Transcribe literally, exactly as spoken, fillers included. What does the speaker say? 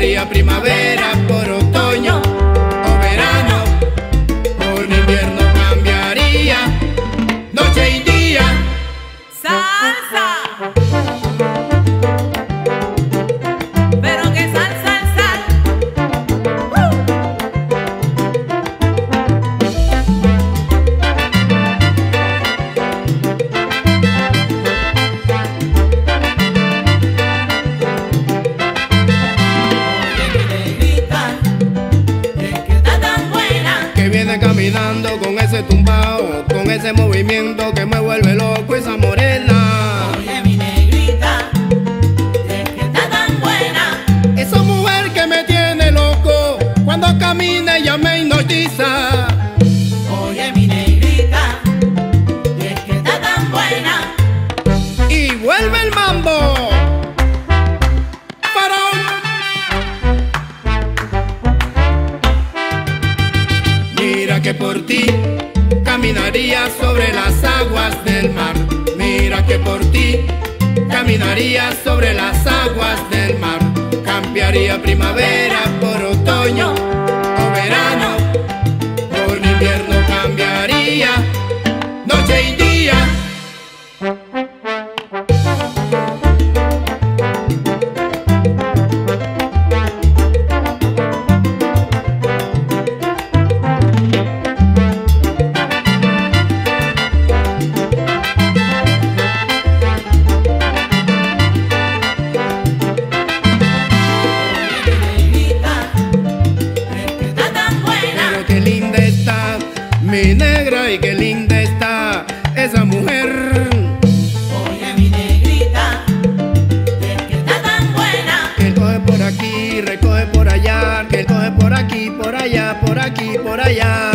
Cambiaría primavera por otoño o verano, por invierno cambiaría noche y día. Salsa. Pero que sal, sal, sal. ¡Uh! Que viene caminando con ese tumbao, con ese movimiento que me vuelve loco esa morena. Oye, mi negrita, es que está tan buena. Esa mujer que me tiene loco, cuando camina ella me hipnotiza. Oye, mi negrita, es que está tan buena. Y vuelve el mambo. Mira que por ti caminaría sobre las aguas del mar. Mira que por ti caminaría sobre las aguas del mar. Cambiaría primavera por otoño o verano, por invierno cambiaría noche y día. Mi negra y qué linda está esa mujer. Oye, mi negrita, es que está tan buena. Que coge por aquí, recoge por allá, que coge por aquí, por allá, por aquí, por allá.